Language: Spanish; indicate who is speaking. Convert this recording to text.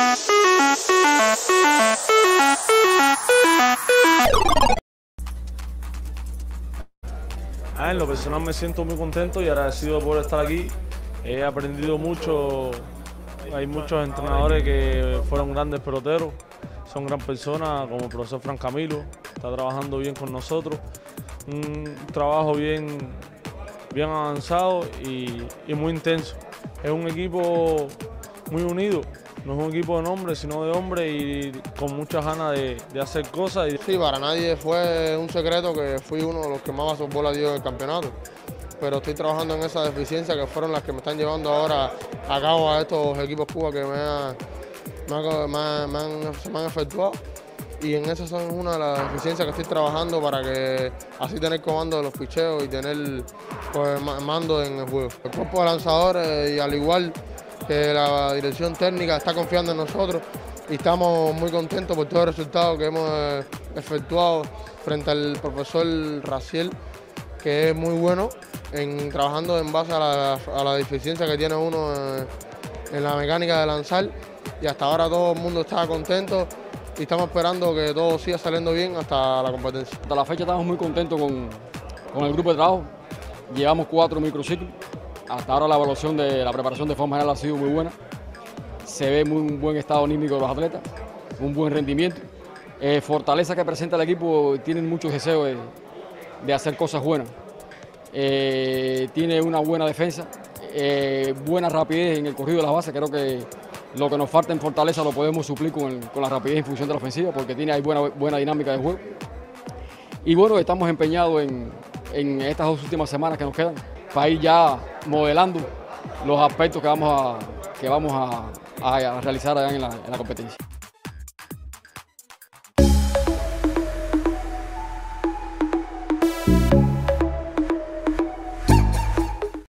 Speaker 1: En lo personal me siento muy contento y agradecido por estar aquí. He aprendido mucho, hay muchos entrenadores que fueron grandes peloteros, son gran personas, como el profesor Fran Camilo, está trabajando bien con nosotros. Un trabajo bien avanzado y muy intenso. Es un equipo muy unido, no es un equipo de nombres, sino de hombres y con muchas ganas de hacer cosas.
Speaker 2: Sí, para nadie fue un secreto que fui uno de los que más basquetbola dio en el campeonato, pero estoy trabajando en esas deficiencias que fueron las que me están llevando ahora a cabo a estos equipos Cuba que se me han efectuado. Y en esas son una de las deficiencias que estoy trabajando para que así tener comando de los picheos y tener pues, mando en el juego. El cuerpo de lanzadores y al igual que la dirección técnica está confiando en nosotros y estamos muy contentos por todo el resultado que hemos efectuado frente al profesor Raciel, que es muy bueno trabajando en base a la deficiencia que tiene uno en la mecánica de lanzar, y hasta ahora todo el mundo está contento. Y estamos esperando que todo siga saliendo bien hasta la competencia.
Speaker 3: Hasta la fecha estamos muy contentos con el grupo de trabajo. Llevamos 4 microciclos. Hasta ahora la evaluación de la preparación de forma general ha sido muy buena. Se ve un buen estado anímico de los atletas, un buen rendimiento. Fortaleza que presenta el equipo, tienen muchos deseos de hacer cosas buenas. Tiene una buena defensa, buena rapidez en el corrido de las bases. Creo que lo que nos falta en Fortaleza lo podemos suplir con la rapidez en función de la ofensiva, porque hay buena dinámica de juego. Y bueno, estamos empeñados en estas 2 últimas semanas que nos quedan para ir ya modelando los aspectos que vamos a realizar allá en la competencia.